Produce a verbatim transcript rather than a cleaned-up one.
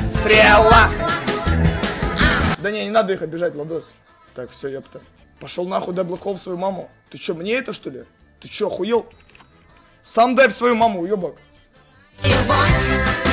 стрела. Да не, не надо их обижать, Владос. Так, все, ёпта. Пошел нахуй, дай блоков свою маму. Ты чё, мне это что ли? Ты чё, охуел? Сам дай в свою маму, уёбок.